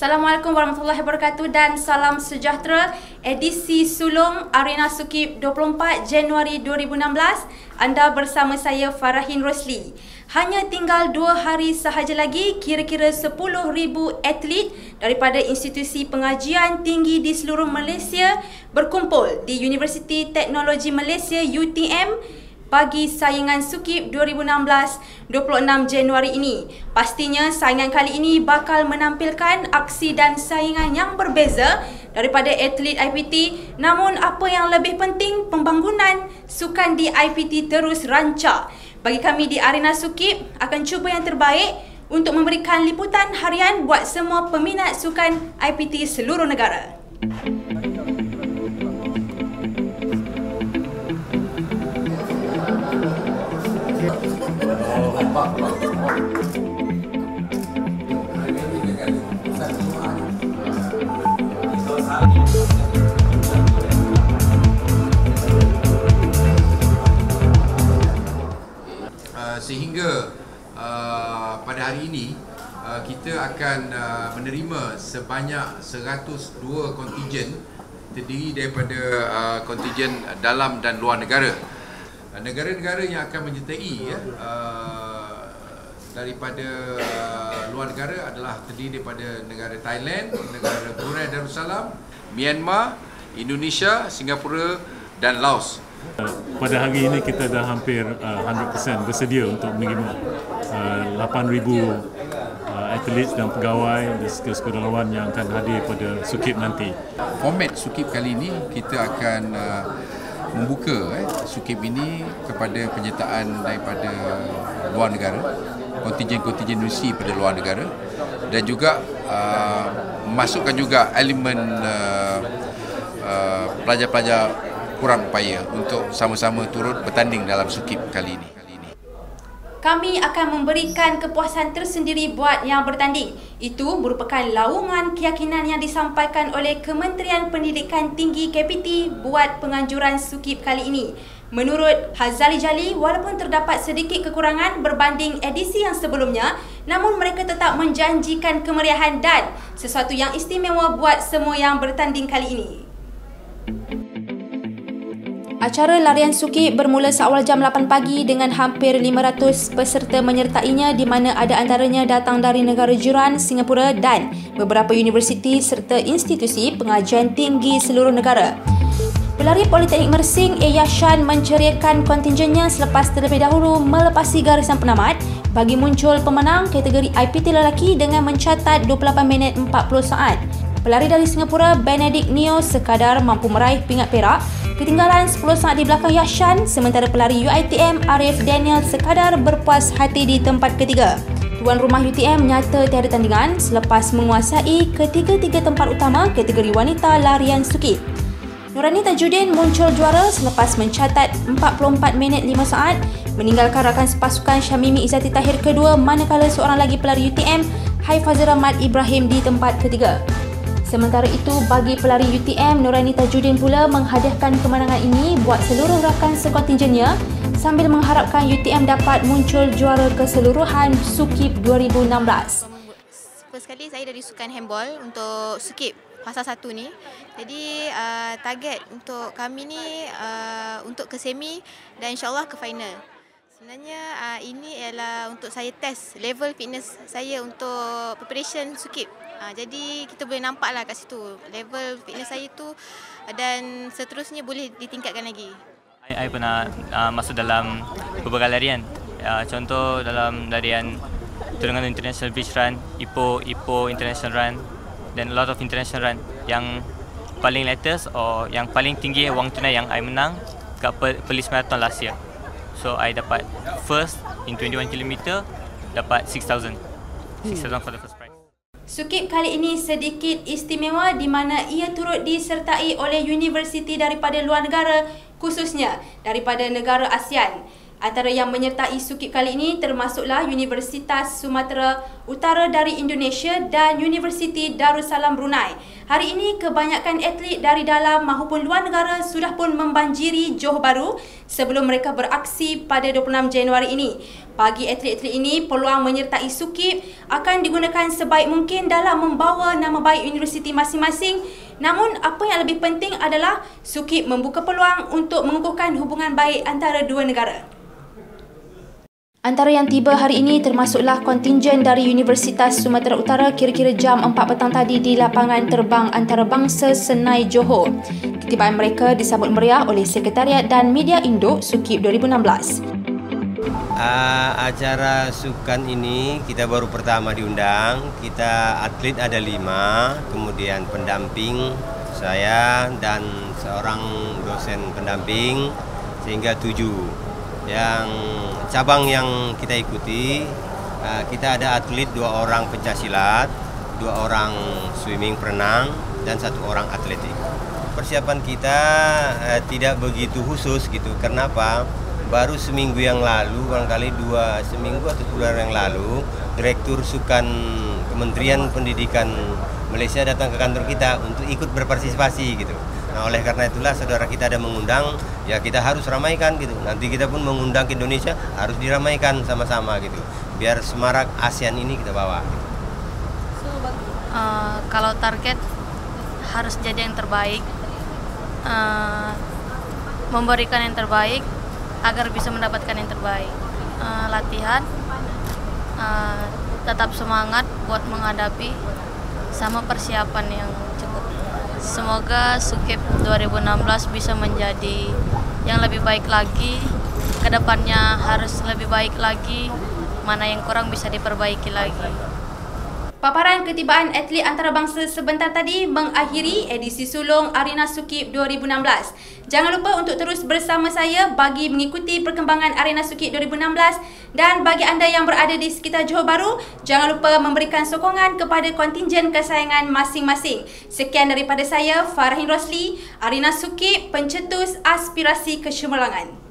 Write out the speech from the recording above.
Assalamualaikum warahmatullahi wabarakatuh dan salam sejahtera. Edisi sulung Arena Sukip 24 Januari 2016. Anda bersama saya Farahin Rosli. Hanya tinggal 2 hari sahaja lagi, kira-kira 10,000 atlet daripada institusi pengajian tinggi di seluruh Malaysia berkumpul di Universiti Teknologi Malaysia UTM bagi saingan Sukip 2016 26 Januari ini. Pastinya saingan kali ini bakal menampilkan aksi dan saingan yang berbeza daripada atlet IPT. Namun apa yang lebih penting, pembangunan sukan di IPT terus rancak. Bagi kami di Arena Sukip akan cuba yang terbaik untuk memberikan liputan harian buat semua peminat sukan IPT seluruh negara. Sehingga pada hari ini kita akan menerima sebanyak 102 kontingen terdiri daripada kontingen dalam dan luar negara. Negara-negara yang akan menyertai daripada luar negara adalah terdiri daripada negara Thailand, negara Brunei Darussalam, Myanmar, Indonesia, Singapura dan Laos. Pada hari ini kita dah hampir 100% bersedia untuk menerima 8,000 atlet dan pegawai dan sukarelawan yang akan hadir pada Sukip nanti. Format Sukip kali ini kita akan membuka Sukip ini kepada penyertaan daripada luar negara, kontingen-kontingen Rusi pada luar negara, dan juga memasukkan juga elemen pelajar-pelajar kurang upaya untuk sama-sama turut bertanding dalam Sukip kali ini. Kami akan memberikan kepuasan tersendiri buat yang bertanding. Itu merupakan laungan keyakinan yang disampaikan oleh Kementerian Pendidikan Tinggi KPT buat penganjuran Sukip kali ini. Menurut Hazali Jali, walaupun terdapat sedikit kekurangan berbanding edisi yang sebelumnya, namun mereka tetap menjanjikan kemeriahan dan sesuatu yang istimewa buat semua yang bertanding kali ini. Acara larian Sukip bermula seawal jam 8 pagi dengan hampir 500 peserta menyertainya di mana ada antaranya datang dari negara jiran Singapura dan beberapa universiti serta institusi pengajian tinggi seluruh negara. Pelari Politeknik Mersing A. Yashan menceriakan kontingennya selepas terlebih dahulu melepasi garisan penamat bagi muncul pemenang kategori IPT lelaki dengan mencatat 28 minit 40 saat. Pelari dari Singapura Benedict Neo sekadar mampu meraih pingat perak, ketinggalan 10 saat di belakang Yashan, sementara pelari UiTM Arif Daniel sekadar berpuas hati di tempat ketiga. Tuan rumah UTM nyata tiada tandingan selepas menguasai ketiga-tiga tempat utama kategori wanita larian Sukip. Nurani Tajudin muncul juara selepas mencatat 44 minit 5 saat, meninggalkan rakan sepasukan Syamimi Izzati Tahir kedua, manakala seorang lagi pelari UTM Haifazir Ahmad Ibrahim di tempat ketiga. Sementara itu, bagi pelari UTM, Nurani Tajudin pula menghadiahkan kemenangan ini buat seluruh rakan sekontingennya sambil mengharapkan UTM dapat muncul juara keseluruhan Sukip 2016. First kali saya dari sukan handball untuk Sukip fasa 1 ni. Jadi target untuk kami ni untuk ke semi dan insyaAllah ke final. Sebenarnya ini ialah untuk saya test level fitness saya untuk preparation Sukip. Jadi kita boleh nampaklah kat situ level fitness saya tu dan seterusnya boleh ditingkatkan lagi. Saya pernah masuk dalam beberapa larian. Contoh dalam larian Terengganu International Beach Run, Ipoh International Run dan a lot of international run. Yang paling latest or yang paling tinggi wang tunai yang I menang kat Perlis Marathon last year. So I dapat first in 21 km, dapat 6,000 for the first prize. Sukip kali ini sedikit istimewa di mana ia turut disertai oleh universiti daripada luar negara, khususnya daripada negara ASEAN. Antara yang menyertai Sukip kali ini termasuklah Universitas Sumatera Utara dari Indonesia dan Universiti Darussalam Brunei. Hari ini kebanyakan atlet dari dalam maupun luar negara sudah pun membanjiri Johor Bahru sebelum mereka beraksi pada 26 Januari ini. Bagi atlet-atlet ini, peluang menyertai Sukip akan digunakan sebaik mungkin dalam membawa nama baik universiti masing-masing. Namun, apa yang lebih penting adalah Sukip membuka peluang untuk mengukuhkan hubungan baik antara dua negara. Antara yang tiba hari ini termasuklah kontingen dari Universitas Sumatera Utara kira-kira jam 4 petang tadi di lapangan terbang antarabangsa Senai Johor. Ketibaan mereka disambut meriah oleh Sekretariat dan Media Induk Sukip 2016. Acara sukan ini kita baru pertama diundang. Kita atlet ada 5, kemudian pendamping saya dan seorang dosen pendamping sehingga 7. Yang cabang yang kita ikuti, kita ada atlet 2 orang pencaksilat, 2 orang swimming perenang, dan 1 orang atletik. Persiapan kita tidak begitu khusus gitu. Kenapa? Baru seminggu yang lalu, barangkali 2 seminggu atau bulan yang lalu, Direktur Sukan Kementerian Pendidikan Malaysia datang ke kantor kita untuk ikut berpartisipasi gitu. Nah, oleh karena itulah saudara kita ada mengundang, ya kita harus ramaikan gitu. Nanti kita pun mengundang ke Indonesia, harus diramaikan sama-sama gitu. Biar semarak ASEAN ini kita bawa. Gitu. Kalau target harus jadi yang terbaik, memberikan yang terbaik agar bisa mendapatkan yang terbaik. Latihan, tetap semangat buat menghadapi sama persiapan yang cukup. Semoga Sukip 2016 bisa menjadi yang lebih baik lagi. Kedepannya harus lebih baik lagi. Mana yang kurang bisa diperbaiki lagi. Paparan ketibaan atlet antarabangsa sebentar tadi mengakhiri edisi sulung Arena Sukip 2016. Jangan lupa untuk terus bersama saya bagi mengikuti perkembangan Arena Sukip 2016 dan bagi anda yang berada di sekitar Johor Bahru, jangan lupa memberikan sokongan kepada kontingen kesayangan masing-masing. Sekian daripada saya, Farahin Rosli, Arena Sukip, pencetus aspirasi kecemerlangan.